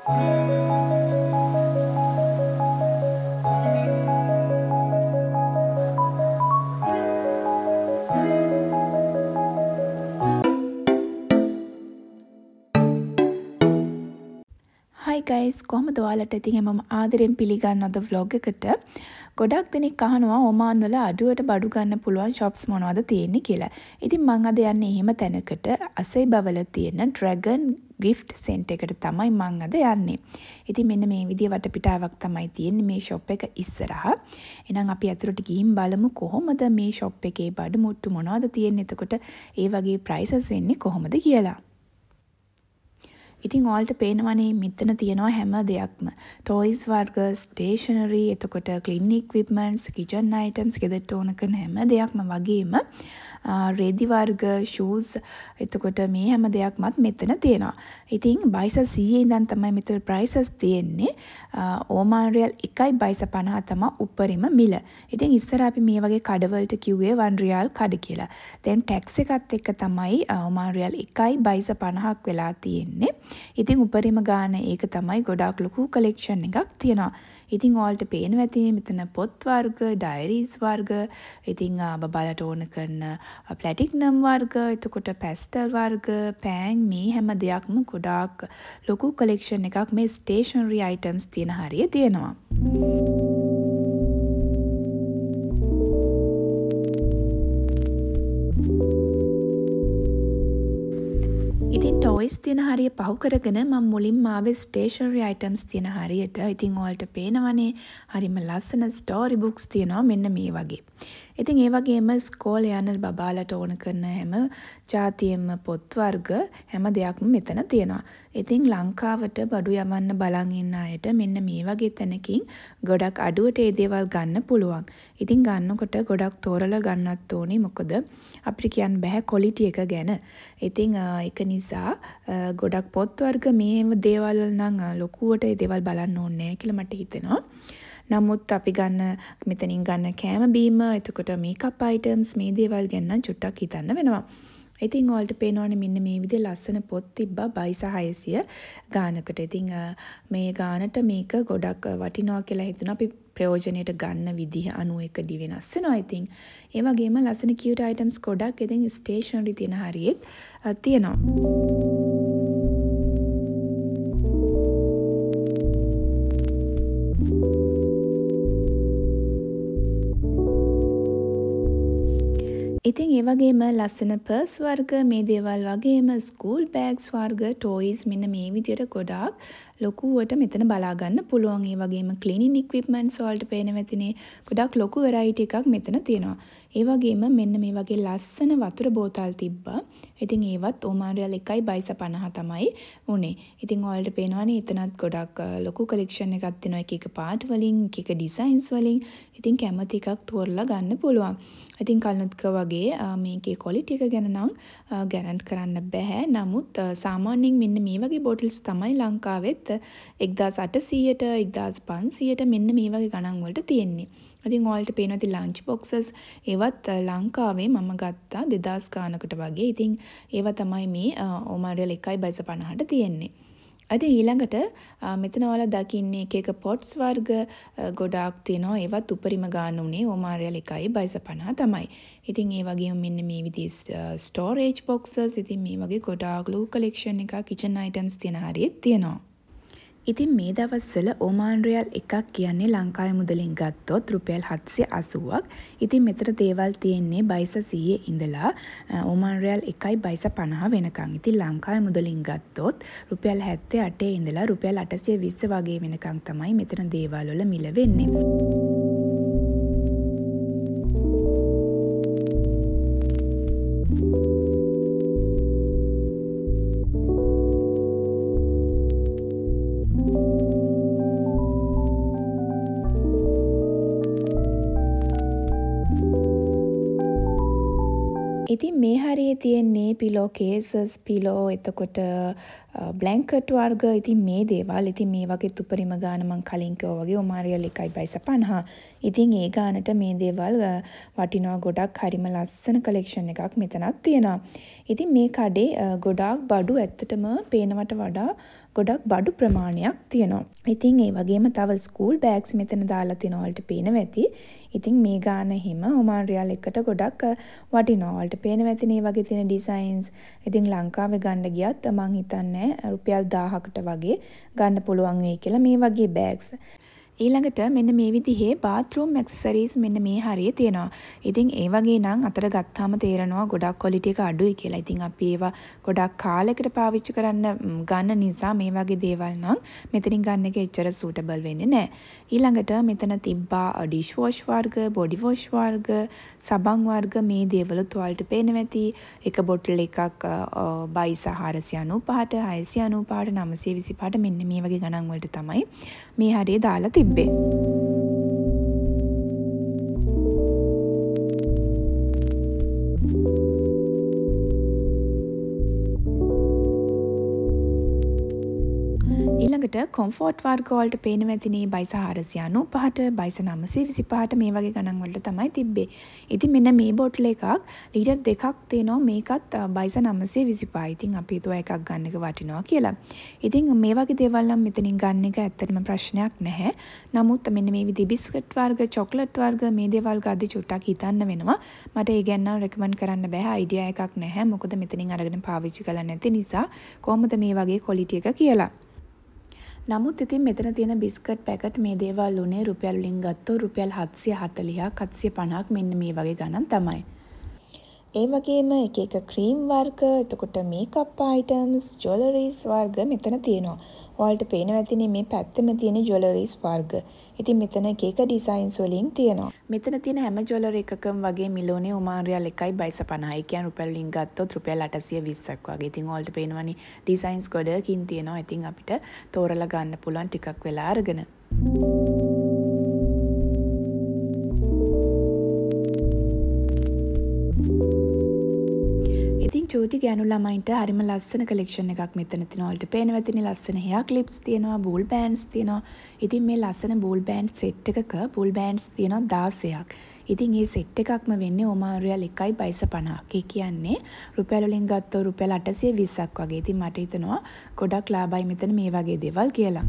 Hi guys, කොහමද ඔයාලට ඉතින් මම ආදරෙන් පිළිගන්නවද vlog එකට. ගොඩක් දෙනෙක් අහනවා ඔමාන් වල අඩුවට බඩු ගන්න පුළුවන් shops මොනවද තියෙන්නේ කියලා. ඉතින් මම අද යන්නේ එහෙම තැනකට අසෙයිබා වල තියෙන Dragon gift center එකට තමයි මම අද යන්නේ. ඉතින් මෙන්න මේ විදිය වටපිටාවක් තමයි තියෙන්නේ මේ shop එක ඉස්සරහා. එහෙනම් අපි අතුරට ගිහින් බලමු කොහොමද මේ shop එකේ බඩු මුට්ටු මොනවද තියෙන්නේ. එතකොට ඒ වගේ prices වෙන්නේ කොහොමද කියලා. ඉතින් ඔයාලට පේනවනේ මෙතන තියෙනවා හැම දෙයක්ම. toys වර්ග, stationery, එතකොට cleaning equipments, kitchen items, ගෙදරට ඕන කරන හැම දෙයක්ම වගේම රෙදි වර්ග, shoes, එතකොට මේ හැම දෙයක්මත් මෙතන තියෙනවා. ඉතින් 2200 ඉඳන් තමයි මෙතන prices තියෙන්නේ. ඕමාන් රියල් 1.50 තමයි උඩරිම මිල. ඉතින් ඉස්සර අපි මේ වගේ කඩවලට කිව්වේ 1 රියල් කඩ කියලා. දැන් tax එකත් එක්ක තමයි ඕමාන් රියල් 1.50ක් වෙලා තියෙන්නේ. ඉතින් උපරිම ගාන ඒක තමයි ගොඩාක් ලොකු කලෙක්ෂන් එකක් තියෙනවා. ඉතින් ඔයාලට පේනවා ඇති මෙතන පොත් වර්ග, ඩයරිස් වර්ග, ඉතින් බබාලට ඕන කරන ප්ලැටිනම් වර්ග, එතකොට පැස්ටල් වර්ග, පෑන් මේ හැම දෙයක්ම ගොඩාක් ලොකු කලෙක්ෂන් එකක් මේ ස්ටේෂනරි අයිටම්ස් තියෙන හරිය තියෙනවා. ඉතින් toys තියෙන හරිය පහු කරගෙන මම මුලින්ම ආවේ stationery items තියෙන හරියට. ඉතින් ඔයාලට පේනවනේ හරිම ලස්සන story books තියෙනවා මෙන්න මේ වගේ. ඉතින් ඒ වගේම ස්කෝලේ යන බබාලට ඕන කරන හැම ජාතියෙම පොත් වර්ග හැම දෙයක්ම මෙතන තියෙනවා. ඉතින් ලංකාවට බඩු යවන්න බලන් ඉන්න අයට මෙන්න මේ වගේ තැනකින් ගොඩක් අඩුවට ඒ දේවල් ගන්න පුළුවන්. ඉතින් ගන්නකොට ගොඩක් තෝරලා ගන්නත් ඕනේ. මොකද අපිට කියන්න බෑ quality එක ගැන. ඉතින් ඒක නිසා ගොඩක් පොත් වර්ග මේ දේවල් නම් ලොකුවට ඒ දේවල් බලන්න ඕනේ නැහැ කියලා මට හිතෙනවා. නමුත් අපි ගන්න මෙතනින් ගන්න කෑම බීම, එතකොට මේකප් අයිටම්ස් මේ දේවල් ගැන නම් චුට්ටක් හිතන්න වෙනවා. ඉතින් ඔයාලට පේනවනේ මෙන්න මේ විදිහේ ලස්සන පොත් තිබ්බා 2600 ගානකට. ඉතින් මේ ගානට මේක ගොඩක් වටිනවා කියලා හිතුණා. අපි ප්‍රයෝජනයට ගන්න විදිහ අනුව එක වෙනස් වෙනවා. ඉතින් ඒ වගේම ලස්සන cute items ගොඩක් ඉතින් stationery තියෙන හරියෙත් තියෙනවා. ඉතින් ඒ වගේම ලස්සන පර්ස් වර්ග මේ දේවල් වගේම ස්කූල් බෑග්ස් වර්ග ටොයිස් මෙන්න මේ විදියට ගොඩාක් ලොකුවට මෙතන බලා ගන්න පුළුවන්. ඒ වගේම ක්ලීනින් ඉක්විප්මන්ට්ස් වලට පේනවා ඇතිනේ ගොඩාක් ලොකු වෙරයිටි එකක් මෙතන තියෙනවා. ඒ වගේම මෙන්න මේ වගේ ලස්සන වතුර බෝතල් තිබ්බා. ඉතින් ඒවත් ඕමාන් රියල් 1.50 තමයි උනේ. ඉතින් ඔයාලට පේනවනේ එතනත් ගොඩක් ලොකු කලෙක්ෂන් එකක් තියෙනවා. එක එක පාට් වලින්, එක එක ඩිසයින්ස් වලින්. ඉතින් කැමති එකක් තෝරලා ගන්න පුළුවන්. ඉතින් කලිනුත් වගේ මේකේ quality එක ගැන නම් ගැරන්ට් කරන්න බෑ. නමුත් සාමාන්‍යයෙන් මෙන්න මේ වගේ බෝටල්ස් තමයි ලංකාවෙත් 1800ට 1500ට මෙන්න මේ වගේ ගණන් වලට තියෙන්නේ. ඉතින් ඔයාලට පේනවා ඉතින් ලන්ච් බොක්සස් ඒවත් ලංකාවේ මම ගත්තා 2000 ගානකට වගේ. ඉතින් ඒවා තමයි මේ ඕමාන් රියල් 1.50ට තියෙන්නේ. අද ඊළඟට මෙතන ඔයාලා දකින්නේ එක එක පොට්ස් වර්ග ගොඩාක් තියෙනවා. ඒවත් උපරිම ගාන උනේ ඕමාන් රියල් 1.50 තමයි. ඉතින් ඒ වගේම මෙන්න මේ විදිහේ ස්ටෝරේජ් බොක්සස් ඉතින් මේ වගේ ගොඩාක් ලොකු කලෙක්ෂන් එකක් කිචන් අයිටම්ස් තියෙන හරියෙත් තියෙනවා. ඉතින් මේ දවස්වල ඕමාන් රියල් එකක් කියන්නේ ලංකාවේ මුදලින් ගත්තොත් රුපියල් 780ක්. ඉතින් මෙතන දේවල් තියෙන්නේ 2200 ඉඳලා ඕමාන් රියල් 1.50 වෙනකන්. ඉතින් ලංකාවේ මුදලින් ගත්තොත් රුපියල් 78 ඉඳලා රුපියල් 820 වගේ වෙනකන් තමයි මෙතන දේවල් වල මිල වෙන්නේ. ඉතින් මේ හරියේ තියෙන්නේ පිලෝ කේසස්, පිලෝ එතකොට බ්ලැන්කට් වර්ග ඉතින් මේ දේවල් ඉතින් මේ වගේ උපරිම ගාන මම කලින් කිව්වා වගේ ඕමාන් රියල් 1.50. ඉතින් ඒ ගානට මේ දේවල් වටිනවා ගොඩක්. හරිම ලස්සන කලෙක්ෂන් එකක් මෙතනක් තියෙනවා. ඉතින් මේ කඩේ ගොඩාක් බඩු ඇත්තටම පේනවට වඩා ගොඩක් බඩු ප්‍රමාණයක් තියෙනවා. ඉතින් ඒ වගේම තව ස්කූල් බෑග්ස් මෙතන දාලා තියෙනවා වලට පේනවා ඇති. ඉතින් මේ ගාන හිම ඔමාන් රියල් එකට ගොඩක් වටිනවා. වලට පේනවා ඇති මේ වගේ තියෙන ඩිසයින්ස්. ඉතින් ලංකාවේ ගන්න ගියත් මං හිතන්නේ රුපියල් 1000කට වගේ ගන්න පුළුවන් වෙයි කියලා මේ වගේ බෑග්ස්. ඊළඟට මෙන්න මේ විදිහේ බාත්රූම් ඇක්සසරීස් මෙන්න මේ හරිය තියෙනවා. ඉතින් ඒ වගේ නම් අතට ගත්තාම තේරෙනවා ගොඩක් ක්වොලිටි එක අඩුයි කියලා. ඉතින් අපි ඒවා ගොඩක් කාලයකට පාවිච්චි කරන්න ගන්න නිසා මේ වගේ දේවල් නම් මෙතනින් ගන්න එක එච්චර සූටබල් වෙන්නේ නැහැ. ඊළඟට මෙතන තිබ්බා ඩිෂ් වොෂ් වර්ග, බොඩි වොෂ් වර්ග, සබන් වර්ග මේ දේවලුත් ඔයාලට පේනවා ඇති. එක බොටල් එකක් 2495ට, 695ට, 925ට මෙන්න මේ වගේ ගණන් වලට තමයි මේ හරිය දාලා තිබ්බේ. ඊළඟට කොම්ෆෝට් වර්ග වලට පේනවා ඇතිනේ 2495ට 2925ට මේ වගේ ගණන් වලට තමයි තිබ්බේ. ඉතින් මෙන්න මේ බොටල් එකක් ලීටර් දෙකක් තියෙනවා. මේකත් 2925. ඉතින් අපි හිතුවා එකක් ගන්න එක වටිනවා කියලා. ඉතින් මේ වගේ දේවල් නම් මෙතනින් ගන්න එක ඇත්තටම ප්‍රශ්නයක් නැහැ. නමුත් මෙන්න මේ විදිහේ බිස්කට් වර්ග, චොක්ලට් වර්ග මේ දේවල් ගද්දි චුට්ටක් හිතන්න වෙනවා. මට ඒ ගැන නම් රෙකමන්ඩ් කරන්න බෑ. අයිඩියා එකක් නැහැ. මොකද මෙතනින් අරගෙන පාවිච්චි කරලා නැති නිසා කොහොමද මේ වගේ ක්වොලිටි එක කියලා. නමුත් ඉතින් මෙතන තියෙන බිස්කට් පැකට් මේ දේවල් උනේ රුපියල් වලින් ගත්තොත් රුපියල් 740ක් 750ක් මෙන්න මේ වගේ ගණන් තමයි. ඒ වගේම එක එක ක්‍රීම් වර්ග, එතකොට මේකප් අයිටම්ස්, ජුවලරිස් වර්ග මෙතන තියෙනවා. ඔයාලට පේනවා ඇතිනේ මේ පැත්තෙම තියෙන ජුවලරිස් වර්ග. ඉතින් මෙතන එක එක ඩිසයින්ස් වලින් තියෙනවා. මෙතන තියෙන හැම ජුවලරි එකකම වගේ මිලෝනේ ඔමාන් රියල් 1.50. ඒ කියන්නේ රුපියල් වලින් ගත්තොත් රුපියල් 820ක් වගේ. ඉතින් ඔයාලට පේනවනේ ඩිසයින්ස් ගොඩකින් තියෙනවා. ඉතින් අපිට තෝරලා ගන්න පුළුවන් ටිකක් වෙලා අරගෙන. ඉතින් චූටි ගෑනු ළමයින්ට හරිම ලස්සන කලෙක්ෂන් එකක් මෙතන තියෙනවා. ඔයාලට පේනවා ඇතිනේ ලස්සන හෙයා ක්ලිප්ස් තියෙනවා, බූල් බෑන්ඩ්ස් තියෙනවා. ඉතින් මේ ලස්සන බූල් බෑන්ඩ් සෙට් එකක බූල් බෑන්ඩ්ස් තියෙනවා 16ක්. ඉතින් මේ සෙට් එකක්ම වෙන්නේ ඔමාන් රියල් 1.50. ඒ කියන්නේ රුපියල් වලින් ගත්තොත් රුපියල් 820ක් වගේ. ඉතින් මට හිතෙනවා ගොඩක් ලාභයි මෙතන මේ වගේ දේවල් කියලා.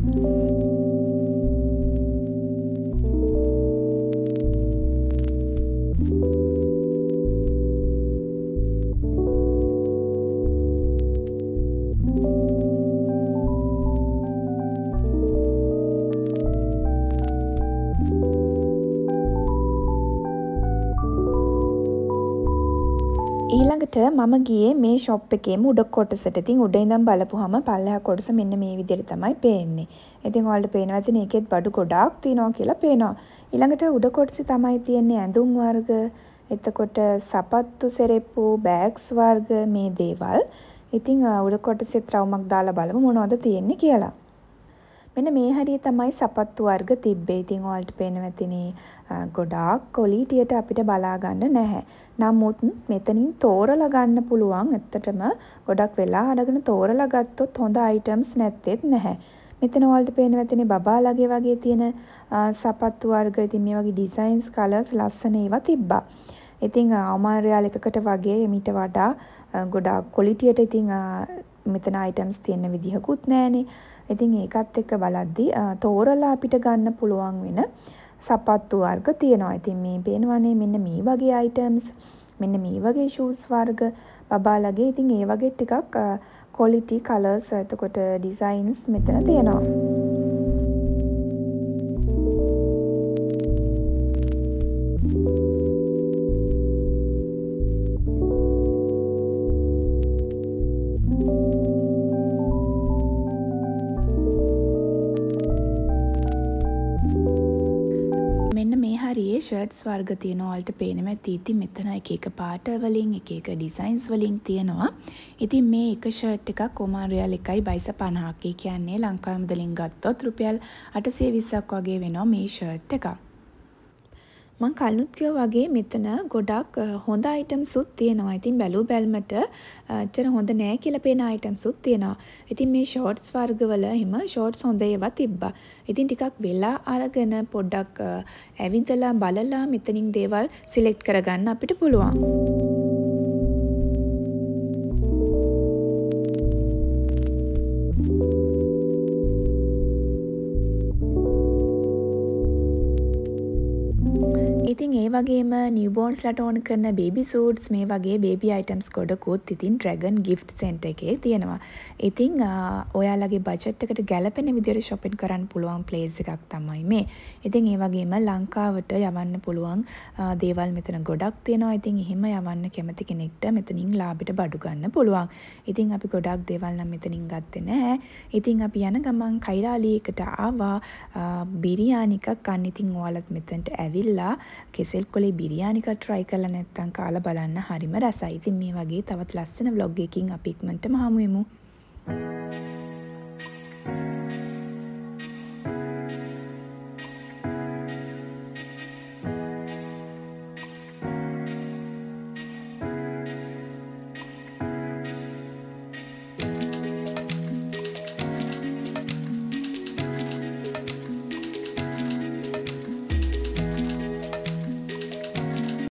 ඊළඟට මම ගියේ මේ ෂොප් එකේම උඩ කොටසට. ඉතින් උඩ ඉඳන් බලපුවම පල්ලෙහා කොටස මෙන්න මේ විදිහට තමයි පේන්නේ. ඉතින් ඔයාලට පේනවා ඇතිනේ ඒකෙත් බඩු ගොඩාක් තියෙනවා කියලා පේනවා. ඊළඟට උඩ කොටසේ තමයි තියෙන්නේ ඇඳුම් වර්ග, එතකොට සපත්තු සෙරෙප්පු, බෑග්ස් වර්ග මේ දේවල්. ඉතින් උඩ කොටසේ ත්‍රවුමක් දාලා බලමු මොනවද තියෙන්නේ කියලා. මෙන්න මේ හරිය තමයි සපත්තු වර්ග තිබ්බේ. ඉතින් ඔයාලට පේනවා ඇතිනේ ගොඩාක් ක්වොලිටියට අපිට බලා ගන්න නැහැ. නමුත් මෙතනින් තෝරලා ගන්න පුළුවන්. ඇත්තටම ගොඩක් වෙලා අරගෙන තෝරලා ගත්තොත් හොඳ අයිටම්ස් නැත්තේත් නැහැ. මෙතන ඔයාලට පේනවා ඇතිනේ බබාලගේ වගේ තියෙන සපත්තු වර්ග. ඉතින් මේ වගේ ඩිසයින්ස්, කලර්ස් ලස්සන ඒවා තිබ්බා. ඉතින් ඔමාන් රියල් එකකට වගේ මීට වඩා ගොඩාක් ක්වොලිටියට ඉතින් මෙතන අයිටම්ස් තියෙන විදිහකුත් නැහනේ. ඉතින් ඒකත් එක්ක බලද්දි තෝරලා අපිට ගන්න පුළුවන් වෙන සපත්තු වර්ග තියෙනවා. ඉතින් මේ පේනවනේ මෙන්න මේ වගේ අයිටම්ස්, මෙන්න මේ වගේ ෂූස් වර්ග බබාලගේ. ඉතින් ඒ වගේ ටිකක් ක්වොලිටි, කලර්ස්, එතකොට ඩිසයින්ස් මෙතන තියෙනවා. හරියේ ෂර්ට්ස් වර්ග තියෙනවා. ඔයාලට පේනවා ඇති. ඉතින් මෙතන එක එක පාට වලින් එක එක ඩිසයින්ස් වලින් තියෙනවා. ඉතින් මේ එක ෂර්ට් එකක් ඔමාන් රියල් 1.50ක්. ඒ කියන්නේ ලංකාවේ මුදලින් ගත්තොත් රුපියල් 820ක් වගේ වෙනවා මේ ෂර්ට් එක. මං කලිනුත් කිව්වා වගේ මෙතන ගොඩක් හොඳ අයිටම්ස් උත් තියෙනවා. ඉතින් බැලු බැලමට අච්චර හොඳ නෑ කියලා පේන අයිටම්ස් උත් තියෙනවා. ඉතින් මේ ෂෝට්ස් වර්ගවල හිම ෂෝට්ස් හොඳ ඒවා තිබ්බා. ඉතින් ටිකක් වෙලා අරගෙන පොඩ්ඩක් ඇවිදලා බලලා මෙතනින් දේවල් සිලෙක්ට් කරගන්න අපිට පුළුවන්. ඉතින් ඒ වගේම නිව්බෝර්න්ස්ලට ඕන කරන බේබි සූට්ස් මේ වගේ බේබි අයිටම්ස් ගොඩකුත් ඉතින් ඩ්‍රැගන් ගිෆ්ට් සෙන්ටර් එකේ තියෙනවා. ඉතින් ඔයාලගේ බජට් එකට ගැලපෙන විදිහට shopping කරන්න පුළුවන් place එකක් තමයි මේ. ඉතින් ඒ වගේම ලංකාවට යවන්න පුළුවන් දේවල් මෙතන ගොඩක් තියෙනවා. ඉතින් එහෙම යවන්න කැමති කෙනෙක්ට මෙතනින් ලාභෙට බඩු ගන්න පුළුවන්. ඉතින් අපි ගොඩක් දේවල් නම් මෙතනින් ගත්තේ නැහැ. ඉතින් අපි යන ගමන් කෛරාලියකට ආවා බිරියානි එකක් කන්න. ඉතින් ඔයාලත් මෙතනට ඇවිල්ලා කෙසෙල් කොලේ බිරියානි එකක් try කරලා නැත්නම් කාලා බලන්න හරිම රසයි. ඉතින් මේ වගේ තවත් ලස්සන vlog එකකින් අපි ඉක්මනටම හමු වෙමු.